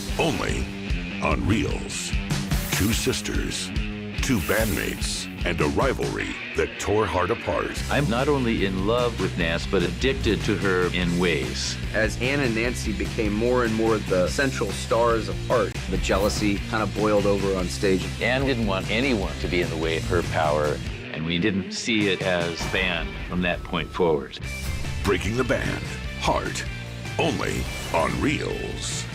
Only on Reels. Two sisters, two bandmates, and a rivalry that tore Heart apart. I'm not only in love with Nance, but addicted to her in ways. As Ann and Nancy became more and more the central stars of Heart, the jealousy kind of boiled over on stage. Ann didn't want anyone to be in the way of her power, and we didn't see it as band from that point forward. Breaking the Band, Heart, only on Reels.